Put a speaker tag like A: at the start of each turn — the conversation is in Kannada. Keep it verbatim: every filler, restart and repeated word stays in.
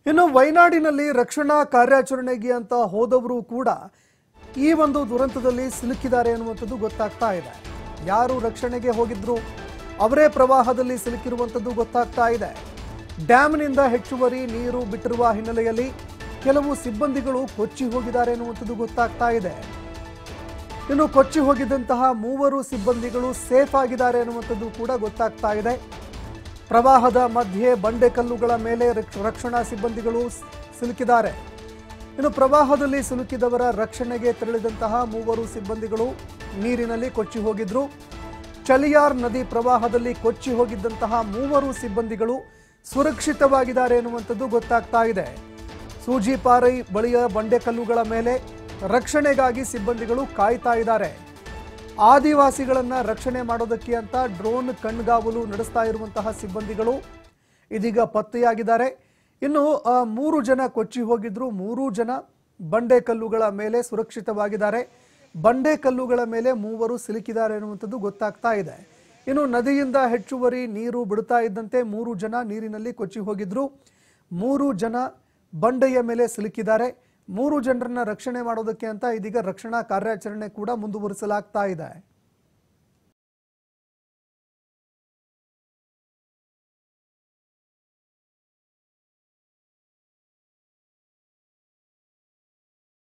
A: ಇನ್ನು ವಯನಾಡಿನಲ್ಲಿ ರಕ್ಷಣಾ ಕಾರ್ಯಾಚರಣೆಗೆ ಅಂತ ಹೋದವರು ಕೂಡ ಈ ಒಂದು ದುರಂತದಲ್ಲಿ ಸಿಲುಕಿದ್ದಾರೆ ಅನ್ನುವಂಥದ್ದು ಗೊತ್ತಾಗ್ತಾ ಇದೆ. ಯಾರು ರಕ್ಷಣೆಗೆ ಹೋಗಿದ್ರು ಅವರೇ ಪ್ರವಾಹದಲ್ಲಿ ಸಿಲುಕಿರುವಂಥದ್ದು ಗೊತ್ತಾಗ್ತಾ ಇದೆ. ಡ್ಯಾಮ್ನಿಂದ ಹೆಚ್ಚುವರಿ ನೀರು ಬಿಟ್ಟಿರುವ ಹಿನ್ನೆಲೆಯಲ್ಲಿ ಕೆಲವು ಸಿಬ್ಬಂದಿಗಳು ಕೊಚ್ಚಿ ಹೋಗಿದ್ದಾರೆ ಅನ್ನುವಂಥದ್ದು ಗೊತ್ತಾಗ್ತಾ ಇದೆ. ಇನ್ನು ಕೊಚ್ಚಿ ಹೋಗಿದ್ದಂತಹ ಮೂವರು ಸಿಬ್ಬಂದಿಗಳು ಸೇಫ್ ಆಗಿದ್ದಾರೆ ಅನ್ನುವಂಥದ್ದು ಕೂಡ ಗೊತ್ತಾಗ್ತಾ ಇದೆ. ಪ್ರವಾಹದ ಮಧ್ಯೆ ಬಂಡೆಕಲ್ಲುಗಳ ಮೇಲೆ ರಕ್ಷಣಾ ಸಿಬ್ಬಂದಿಗಳು ಸಿಲುಕಿದ್ದಾರೆ. ಇನ್ನು ಪ್ರವಾಹದಲ್ಲಿ ಸಿಲುಕಿದವರ ರಕ್ಷಣೆಗೆ ತೆರಳಿದಂತಹ ಮೂವರು ಸಿಬ್ಬಂದಿಗಳು ನೀರಿನಲ್ಲಿ ಕೊಚ್ಚಿ ಹೋಗಿದ್ರು. ಚಲಿಯಾರ್ ನದಿ ಪ್ರವಾಹದಲ್ಲಿ ಕೊಚ್ಚಿ ಹೋಗಿದ್ದಂತಹ ಮೂವರು ಸಿಬ್ಬಂದಿಗಳು ಸುರಕ್ಷಿತವಾಗಿದ್ದಾರೆ ಎನ್ನುವಂಥದ್ದು ಗೊತ್ತಾಗ್ತಾ ಇದೆ. ಸೂಜಿಪಾರೈ ಬಳಿಯ ಬಂಡೆಕಲ್ಲುಗಳ ಮೇಲೆ ರಕ್ಷಣೆಗಾಗಿ ಸಿಬ್ಬಂದಿಗಳು ಕಾಯ್ತಾ ಇದ್ದಾರೆ. ಆದಿವಾಸಿಗಳನ್ನ ರಕ್ಷಣೆ ಮಾಡೋದಕ್ಕೆ ಅಂತ ಡ್ರೋನ್ ಕಣ್ಗಾವಲು ನಡೆಸ್ತಾ ಇರುವಂತಹ ಸಿಬ್ಬಂದಿಗಳು ಇದೀಗ ಪತ್ತೆಯಾಗಿದ್ದಾರೆ. ಇನ್ನು ಮೂರು ಜನ ಕೊಚ್ಚಿ ಹೋಗಿದ್ರು, ಮೂರು ಜನ ಬಂಡೆಕಲ್ಲುಗಳ ಮೇಲೆ ಸುರಕ್ಷಿತವಾಗಿದ್ದಾರೆ. ಬಂಡೆಕಲ್ಲುಗಳ ಮೇಲೆ ಮೂವರು ಸಿಲುಕಿದ್ದಾರೆ ಎನ್ನುವಂಥದ್ದು ಗೊತ್ತಾಗ್ತಾ ಇದೆ. ಇನ್ನು ನದಿಯಿಂದ ಹೆಚ್ಚುವರಿ ನೀರು ಬಿಡುತ್ತಾ ಇದ್ದಂತೆ ಮೂರು ಜನ ನೀರಿನಲ್ಲಿ ಕೊಚ್ಚಿ ಹೋಗಿದ್ರು. ಮೂರು ಜನ ಬಂಡೆಯ ಮೇಲೆ ಸಿಲುಕಿದ್ದಾರೆ. ಮೂರು ಜನರನ್ನ ರಕ್ಷಣೆ ಮಾಡೋದಕ್ಕೆ ಅಂತ ಇದೀಗ ರಕ್ಷಣಾ ಕಾರ್ಯಾಚರಣೆ ಕೂಡ ಮುಂದುವರಿಸಲಾಗ್ತಾ ಇದೆ.